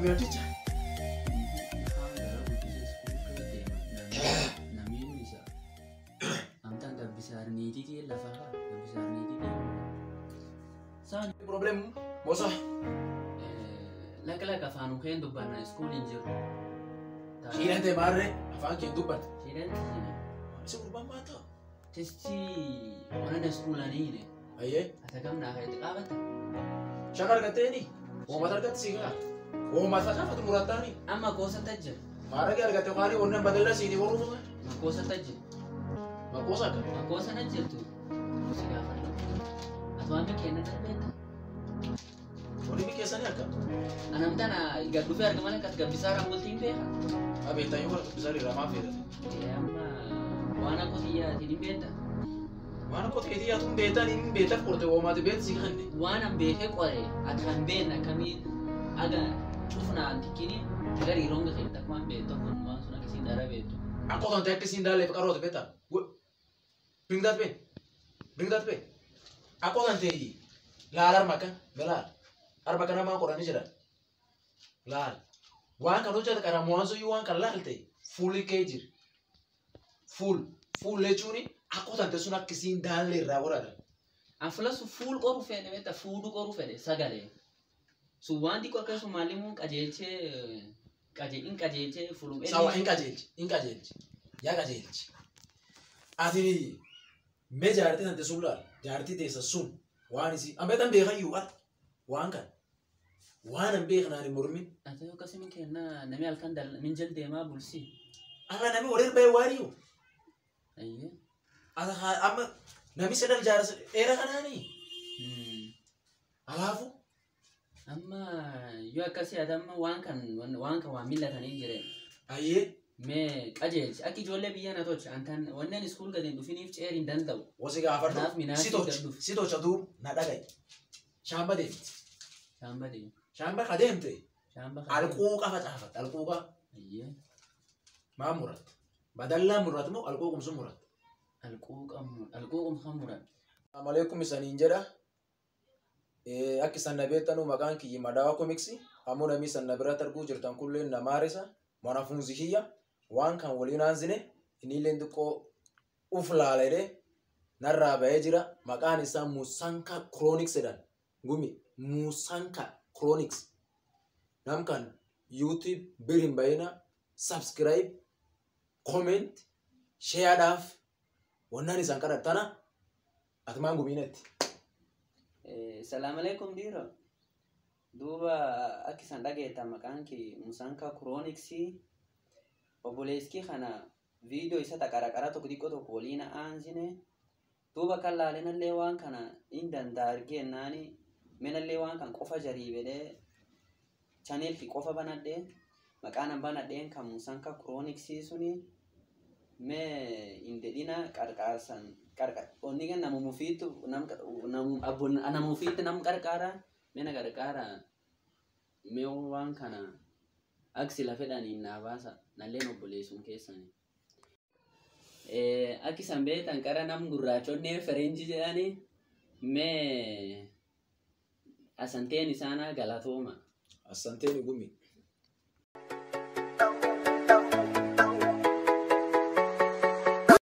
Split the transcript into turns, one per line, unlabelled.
your teacher? Problem bosa.
Like afaan keen dubbanna school injiru.
Shiilan ta'e maarree afaan keen dubbanna.
Shiilan
isa gurbaan baata.
Testi wanana school aniine.
Ayyee.
Ata gamna hayti qaabata.
Shakar gateeni. Uummata argatti siigaa. Uummata qaafatu murattaani.
Amma goosa tajja.
Maarree argatte qaanii wannan badalla siinii boruufa.
Makoosa tajja.
Makoosa akka.
Makoosa na jirtu. Si gaafadhu. Atwaanni kenna darbeeta.
Wani bi keessanii akka.
Anamtana gadduufee argaman akkas gabbisaa rambultiin beeka.
Abeetan yoo gabbisaa irraa feedha.
Amma waan akka xiyyaati ni beekta.
Waan akka xiyyaatu hin beektan hin beektaaf qorte uummata beekti si kanne.
Waan an beekee qoree ati kan beekna akkamii aga cufna antikini gari ronga keessa waan beektu kun waan sun akkasiin dara beektu.
Akka otoo ta'e akkasiin daaleef qaroote beektaa. Bring that pen. Bring that pen. Akka otoo ta'e laalar makan galaal. Arba kana maa qoranii jiran. Laal. Waan kan hojjeta kana mu'aansu yoo waan kan laalte fuulli kee jira. Fuul jechuun akka otoo ta'e sun akkasiin daalee irraa waraana.
Aflasu fuul qoruu fedhe beekta fuudhu qoruu fedhe sagalee. Su waan xiqqoo akkasuma maalimuun qajeelchee fuulum.
Sawa hin qajeelchi. Yaa qajeelchi. Ati mee jaartii tante sun laal. Jaartii teessa sun waan isi ambeetan beekayyuu al waan kan waan an beeknaan hin mormin.
Ati yoo akkasii kenna namni halkan minjal deemaa bulsi.
Akka namni waliin bahee waariyu.
Ayyee.
Amma namni sadan jaarsa dheeraa kanaanii. Alaafu.
Amma yoo akkasii ati amma waan kan waan millatanii jireen.
Ayyee.
Mee qajeelchi akka ijoollee biyya na tolcha antan wanneen iskuul gadi dhufiniif ceer hin danda'u.
Wasi gaafadhu si tolcha duub na dhagaye. Shaamba deemti. Shaamba ka deemte. Alquuqa facaafatte alquuqa.
Ayyee.
Maa muratte. Badallaa muratte moo alquuqum sun muratte?
Alquuqum kan muratte.
Amaleekum isaniin jedha. Akka isan na beektanuu maqaan kiyyi Madaawaa Koomiksi. Ammoo namni isan na biratti arguu jirtan kulleen na maarisa. Mwanafunzi hiyya. Waan kan waliin aansine iniilleen xiqqoo uf laalee narraa bahee jira. Maqaan isaa Musanka Chronics jedhan. Gumi Musanka Chronics. Nam kan YouTube birin bahina subscribe, comment, shareadhaaf wannaan isaan kadhattana atumaan gumiinetti.
Salaam alaikum dhiira. Duuba akka isaan dhageettan maqaan kee Musanka Chronics. Obboleessi kana viidiyoo isa taqaraqara tokko xiqqoo tokko waliin aansine duuba kan laalinallee waan kana hin danda'a argennaani menallee waan kan qofa jarii bedee chaneelki qofa banadhee maqaan banadheen kan Musanka Chronics suni mee hin dedhina qarqaarsan onni kan nama mufiitti nam qarqaara mena qarqaara mee waan kana aksi la fedhaniin naa baasa nalleen obboleessuun keessanii. Akki isaan beektan qara nam gurraachonnee fereenji jedhanii mee asanteen isaanaa galatooma.
Asanteen gumi.